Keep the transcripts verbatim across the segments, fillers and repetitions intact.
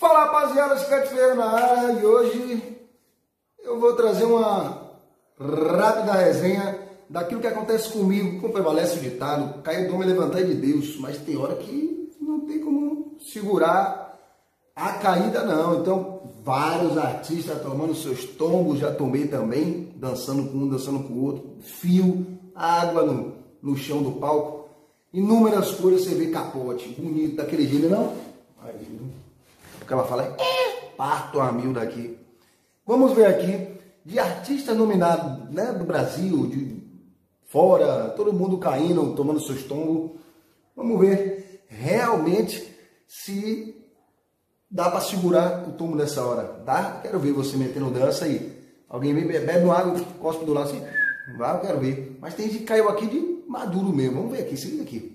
Fala, rapaziada, Chiclete Ferreira na área, e hoje eu vou trazer uma rápida resenha daquilo que acontece comigo. Como prevalece o ditado, cair do homem levantar de Deus, mas tem hora que não tem como segurar a caída não. Então vários artistas tomando seus tombos, já tomei também, dançando com um, dançando com o outro, fio, água no, no chão do palco, inúmeras coisas, você vê capote, bonito, daquele jeito, não? Aí, o que ela fala é, parto a mil daqui. Vamos ver aqui, de artistas nominados, né, do Brasil, de fora, todo mundo caindo, tomando seus tombos. Vamos ver realmente se dá para segurar o tombo nessa hora. Dá? Quero ver você metendo dança aí. Alguém bebe, bebe uma água, cospe do lado assim. Vai, eu quero ver. Mas tem gente que caiu aqui de maduro mesmo. Vamos ver aqui, se liga aqui.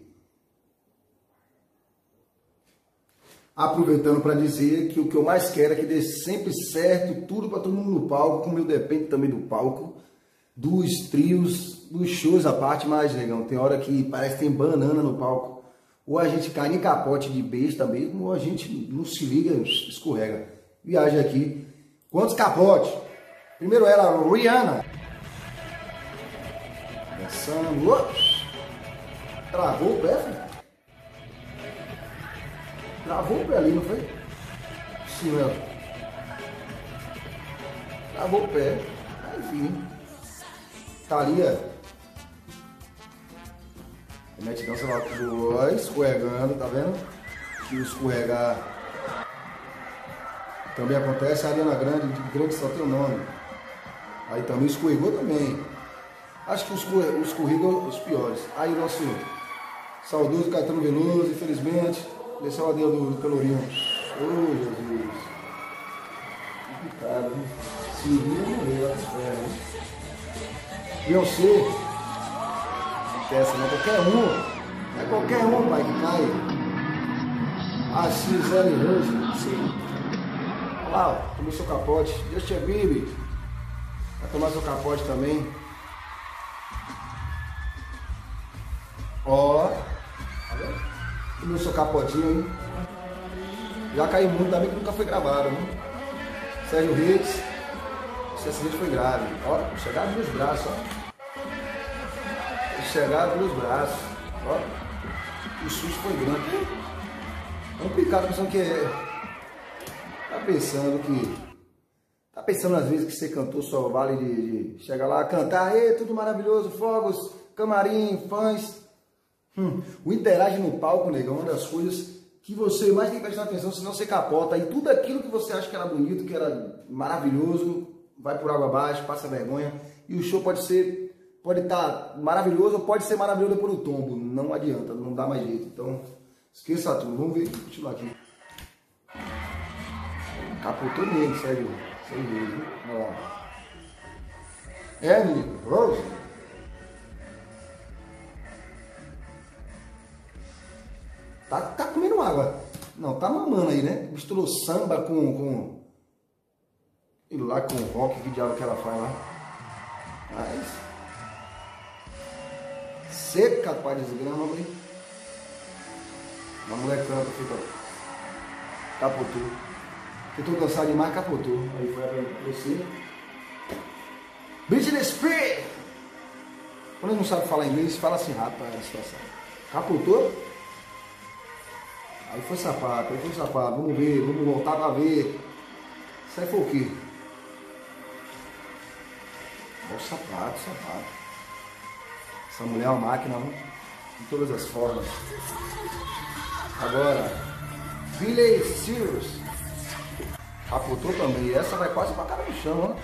Aproveitando para dizer que o que eu mais quero é que dê sempre certo, tudo para todo mundo no palco, como eu dependo também do palco, dos trios, dos shows à parte, mas, negão, tem hora que parece que tem banana no palco. Ou a gente cai em capote de besta mesmo, ou a gente não se liga, escorrega. Viagem aqui. Quantos capotes? Primeiro ela, Rihanna. Dançando. Ops. Travou o pé, filho. Travou o pé ali, não foi? Sim, ela. Travou o pé. Enfim. Thalia. Mete dança lá pro escorregando, tá vendo? Que o escorregar também acontece. A Ariana Grande, grande só tem o nome. Aí também escorregou também. Acho que os escorregam os piores. Aí o nosso saudoso Caetano Veloso, infelizmente, desceu a dedo do, do Pelourinho. Oh, Jesus. Complicado, hein? Se vira, morreu lá nas pernas, hein? Beyoncé. Essa não é qualquer um, é qualquer um, pai, que cai. A Gisele Rose, sim. Olha lá, ó, tomou seu capote. Justin Bieber vai tomar seu capote também. Ó, tá vendo? Tomou seu capotinho aí. Já caiu muito, também que nunca foi gravado, né? Sérgio Reis, esse acidente foi grave. Ó, chegaram nos braços, ó. Chegaram nos braços, ó, o susto foi grande. Complicado, pensando que é. Tá pensando que. Tá pensando às vezes que você cantou só vale de, de chegar lá, cantar, ei, tudo maravilhoso, fogos, camarim, fãs. Hum, o interage no palco, negão, é uma das coisas que você mais tem que prestar atenção, senão você capota. E tudo aquilo que você acha que era bonito, que era maravilhoso, vai por água abaixo, passa vergonha. E o show pode ser. Pode estar maravilhoso ou pode ser maravilhoso por o tombo. Não adianta, não dá mais jeito. Então, esqueça tudo. Vamos ver, continuar aqui. Capotou mesmo, sério. Sem mesmo. Olha lá. Emily Rose. Tá, tá comendo água. Não, tá mamando aí, né? Misturou samba com... com... E lá com rock, que diabo que ela faz lá. Mas... Seca para desgrama, bem. Uma mulher canta, fica. Capotou. Tentou dançar demais, capotou. Aí foi pra você. Britney Spears! Quando ele não sabe falar inglês, fala assim rápido para a situação. Capotou? Aí foi sapato, aí foi sapato. Vamos ver, vamos voltar para ver. Isso aí foi o quê? Olha o sapato, sapato. Essa mulher é uma máquina, não? De todas as formas. Agora, Billie Cyrus. Capotou também. E essa vai quase pra cara no chão, ó.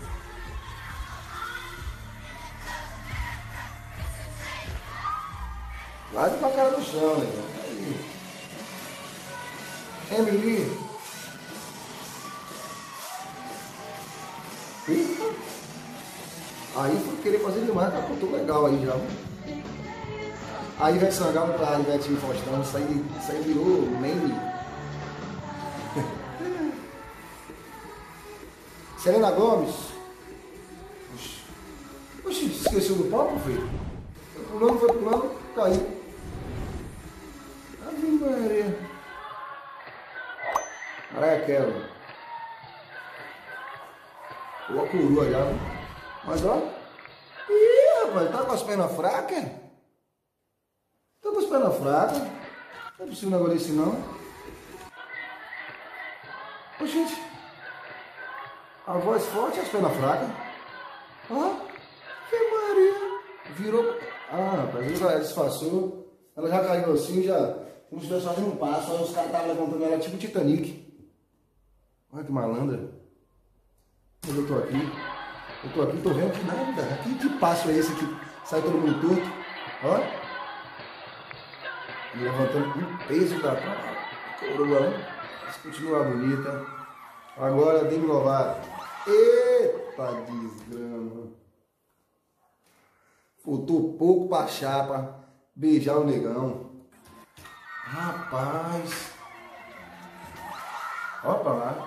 Quase pra cara no chão, né? Aí. Emily. Eita. Aí foi querer fazer demais, capotou legal aí já. Aí Ivete Sangalo pra Ivete Faustão, isso aí, isso aí virou meme. Selena Gomez. Oxi, esqueceu do palco, filho? Foi pulando, foi pulando, caiu. Ave Maria. Mariah Carey. Ou a coroa já, né? Mas ó. Ih, rapaz, tá com as pernas fracas? Tá com as pernas fracas? Não é possível um negócio desse não. Ô, gente. A voz forte e as pernas fracas. Ó. Que Maria. Virou. Ah, rapaz, ela disfarçou. Ela já caiu assim, já. Como se estivesse fazendo um passo. Aí os caras estavam levantando ela tipo Titanic. Olha que malandra. Mas eu tô aqui. Eu tô aqui, tô vendo que nada. Que, que passo é esse que sai todo mundo torto? Ó. E levantando um peso da coroa, né? Mas continua bonita. Agora Demi Lovato. Eita desgrama. Faltou pouco pra chapa beijar o negão. Rapaz. Ó pra lá.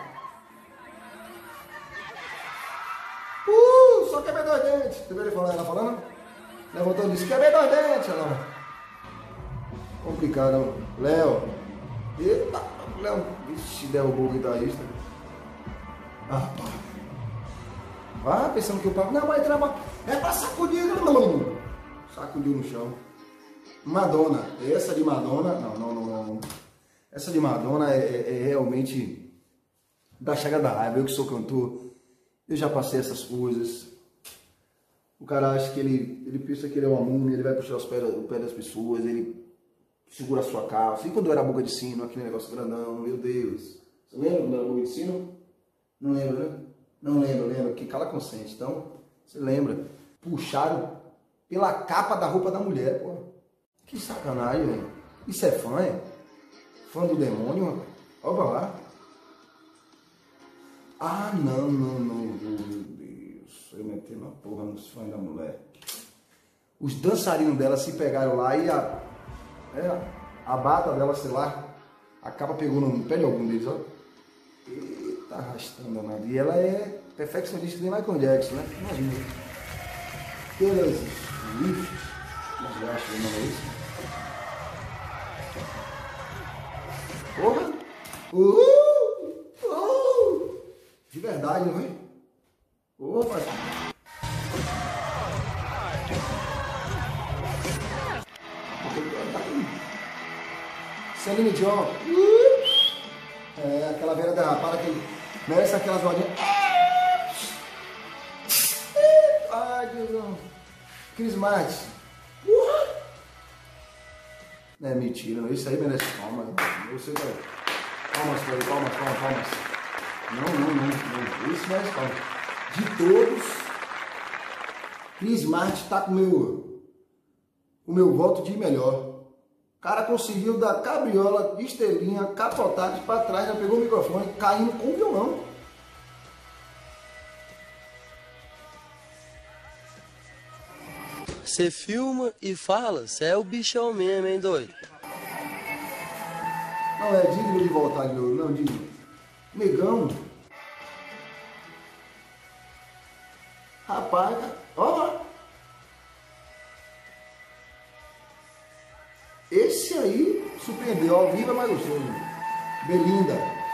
Uh, só quebrei dois dentes. Você viu ele falando, ela falando? Levantou e disse, quebrei dois dentes. Ela. Complicado. Léo. Eita. Léo. Vixe, derrubou o guitarrista. Ah, pá. Ah, pensando que o papo. Não, mas é pra sacudir. Não. Sacudiu no chão. Madonna. Essa de Madonna. Não, não, não, não. Essa de Madonna é, é, é realmente da chaga da raiva. Eu que sou cantor. Eu já passei essas coisas. O cara acha que ele, ele pensa que ele é uma múmia, ele vai puxar os pés, o pé das pessoas, ele segura a sua calça. E quando era boca de sino, aquele negócio grandão, meu Deus. Você lembra quando era boca de sino? Não lembra, né? Não lembra, lembra. Que cala consente. Então, você lembra. Puxaram pela capa da roupa da mulher, pô. Que sacanagem, velho. Isso é fã, é? Fã do demônio, mano. Olha lá. Ah, não, não, não, meu Deus, eu meti na porra nos fãs da mulher. Os dançarinos dela se pegaram lá e a, é, a bata dela, sei lá, a capa pegou no pé de algum deles, ó. Eita, arrastando danado. E ela é perfeccionista de Michael Jackson, né? Imagina. Taylor Swift, mas eu acho que não é isso. Porra! Uhul! De verdade, não é? Opa! Celine Dion. É, aquela velha derrapada que merece aquelas rodinhas. Ai, Deus não. Chris Martin. Não é mentira, não. Isso aí merece palmas. Você vai. Palmas, palmas, palmas, palmas, palmas. Não, não, não, não. Isso merece palmas. De todos, Chris Martin está com o meu, o meu voto de melhor. O cara conseguiu dar cabriola, estrelinha, capotagem para trás, já pegou o microfone, caindo com o violão. Você filma e fala, você é o bichão mesmo, hein, doido? Não, é digno de voltar de novo, não, digno. Negão. Rapaz, ó. Esse aí surpreendeu, ao vivo é mais gostoso. Belinda.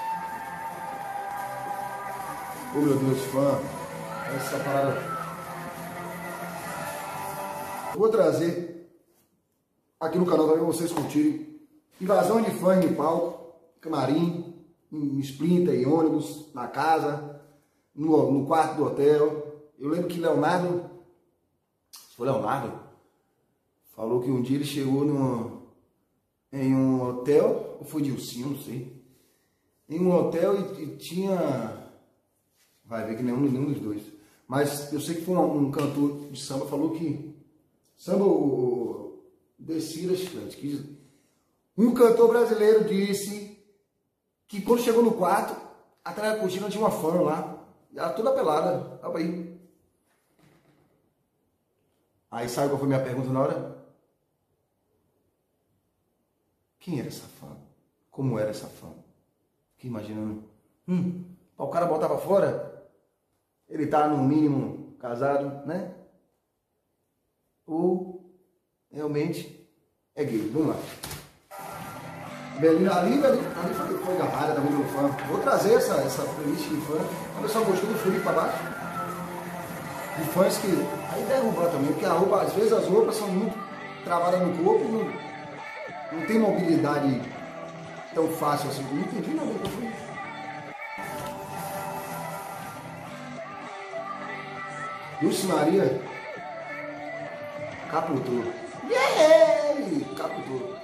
Oh, meu Deus, fã. Essa parada. Vou trazer aqui no canal também vocês curtirem. Invasão de fãs em palco, camarim, em splinter, em ônibus, na casa, no, no quarto do hotel. Eu lembro que Leonardo, foi Leonardo, falou que um dia ele chegou numa, em um hotel, ou foi Dilcinho, não sei, em um hotel e, e tinha, vai ver que nenhum, nenhum dos dois, mas eu sei que foi um, um cantor de samba, falou que samba, o Descira Chiclete, que um cantor brasileiro disse que quando chegou no quarto, atrás da cortina tinha uma fã lá, e ela toda pelada, tava aí. Aí sabe qual foi a minha pergunta na hora? Quem era essa fã? Como era essa fã? Fiquei imaginando. Hum, o cara botava fora, ele tá no mínimo casado, né? Ou realmente é gay. Vamos lá. Belinda, ali, ali, ali foi, foi agarrada, tá vendo no fã. Vou trazer essa, essa playlist de funk. A pessoa gostou do frio para baixo. De fãs que aí derrubar também, porque a roupa, às vezes as roupas são muito travadas no corpo e não, não tem mobilidade tão fácil assim. Não entendi nada que eu fui. Dulce Maria capotou. Yeah! Capotou.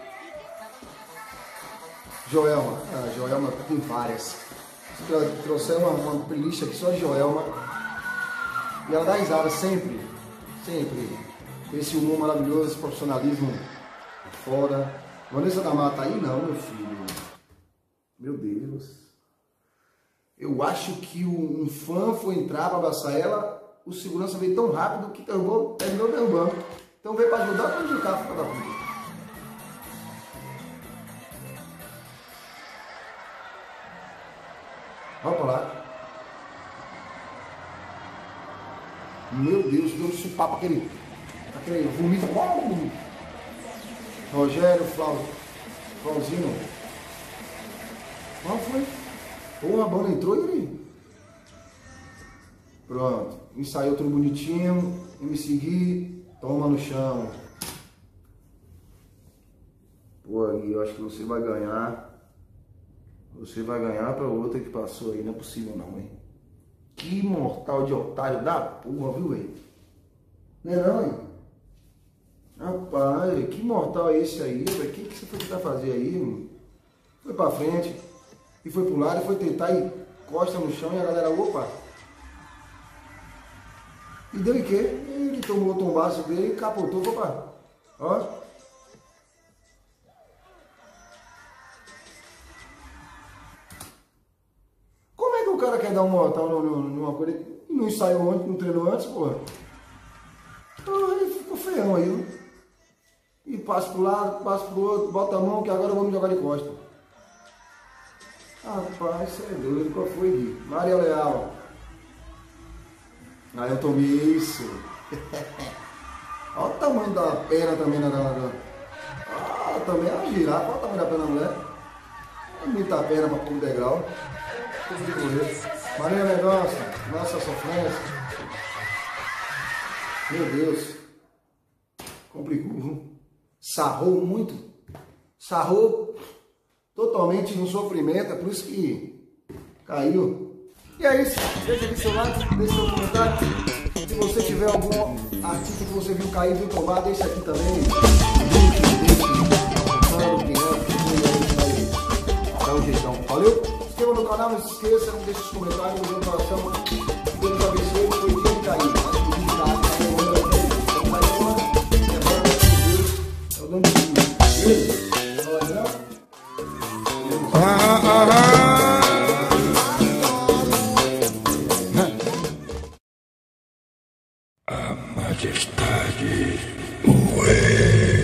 Joelma, ah, Joelma tem várias. Trouxeram uma, uma playlist aqui só de Joelma. E ela dá risada sempre, sempre. Esse humor maravilhoso, esse profissionalismo fora. Vanessa da Mata aí não, meu filho. Meu Deus. Eu acho que um fã foi entrar para abraçar ela, o segurança veio tão rápido que derrubou, terminou derrubando. Então veio para ajudar para indicar a filha da puta. Vamos pra lá. Meu Deus, deu um supapo aquele, aquele vomito. Rogério, Flávio, Flauzino. Qual foi? Pô, a bola entrou e ele. Pronto, ensaiou tudo bonitinho, e me segui, toma no chão. Pô, Gui, eu acho que você vai ganhar. Você vai ganhar pra outra que passou aí, não é possível não, hein? Que mortal de otário da porra, viu, velho? Não é não, hein? Rapaz, que mortal é esse aí, velho? O que, que você foi tentar fazer aí, mano? Foi pra frente, e foi pro lado, e foi tentar ir costa no chão, e a galera, opa! E deu em quê? Ele tomou o tombaço dele e capotou, opa! Ó! O cara quer dar um mortal numa coisa e não ensaiou antes, não treinou antes, porra. Então ele ficou feião aí, viu? E passa pro lado, passa pro outro, bota a mão que agora eu vou me jogar de costa. Rapaz, você é doido, qual foi, Gui? Maria Leal. Aí eu tomei isso. Olha o tamanho da perna também na galera. Ah, também é uma girafa, olha o tamanho da perna da mulher. É muita perna pra pôr no degrau. Maria Mendonça, nossa sofrência. Meu Deus. Complicou, viu? Sarrou muito. Sarrou totalmente no sofrimento, é por isso que caiu. E é isso. Deixa aqui seu like, deixa seu comentário. Se você tiver algum artista que você viu cair, viu tomar, deixa aqui também. Valeu? Se inscreva no canal, não se esqueça, não deixe os comentários, no meu coração. Deus abençoe, foi dia de cair. É o dono de tudo. Beleza? A majestade, o rei.